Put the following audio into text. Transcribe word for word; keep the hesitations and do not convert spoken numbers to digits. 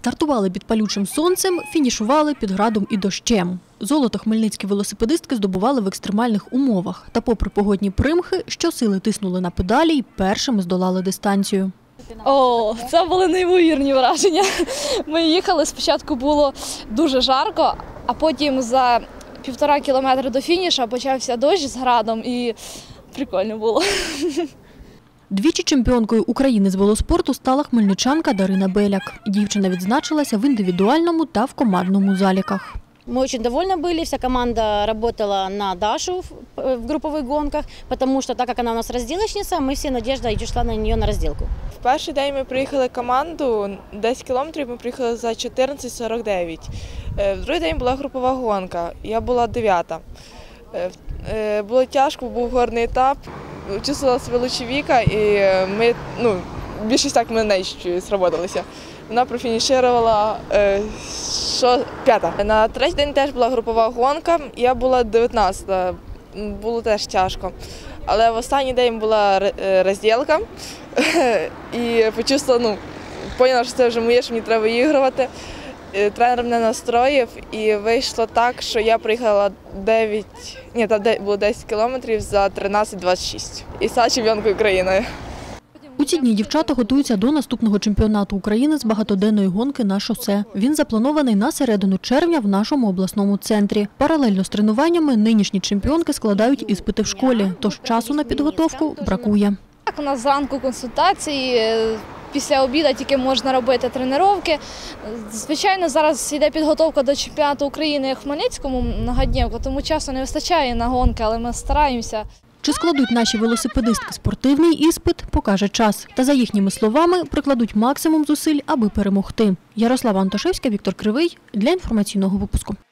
Стартували під палючим сонцем, фінішували під градом і дощем. Золото хмельницькі велосипедистки здобували в екстремальних умовах. Та попри погодні примхи, щосили тиснули на педалі і першими здолали дистанцію. О, це були неймовірні враження. Ми їхали, спочатку було дуже жарко, а потім за півтора кілометри до фініша почався дощ з градом і прикольно було. Двічі чемпіонкою України з велоспорту стала хмельничанка Дарина Беляк. Дівчина відзначилася в індивідуальному та в командному заліках. Мы очень довольны были, вся команда работала на Дашу в групповых гонках, потому что, так как она у нас разделочница, мы все надежда шла на нее на разделку. В перший день ми приїхали команду, десять кілометрів ми приїхали за чотирнадцять сорок дев'ять. В другий день була групова гонка, я була дев'ята. Було тяжко, був горний етап, чувствувала себе лучше Віка і ми, ну, більшість так ми не сработалися. Вона профінішувала що, п'ята. На третій день теж була групова гонка, я була дев'ятнадцята, було теж тяжко. Але в останній день була розділка і почувствувала, ну, поняла, що це вже моє, що мені треба виігрувати. Тренер мене настроїв і вийшло так, що я приїхала дев'ять, ні, там було десять кілометрів за тринадцять двадцять шість і стала чемпіонкою України. У ці дні дівчата готуються до наступного чемпіонату України з багатоденної гонки на шосе. Він запланований на середину червня в нашому обласному центрі. Паралельно з тренуваннями нинішні чемпіонки складають іспити в школі, тож часу на підготовку бракує. Так, у нас зранку консультації, після обіду тільки можна робити тренування. Звичайно, зараз йде підготовка до чемпіонату України в Хмельницькому многодневку, тому часу не вистачає на гонки, але ми стараємося. Чи складуть наші велосипедистки спортивний іспит, покаже час. Та за їхніми словами, прикладуть максимум зусиль, аби перемогти. Ярослава Антошевська, Віктор Кривий для інформаційного випуску.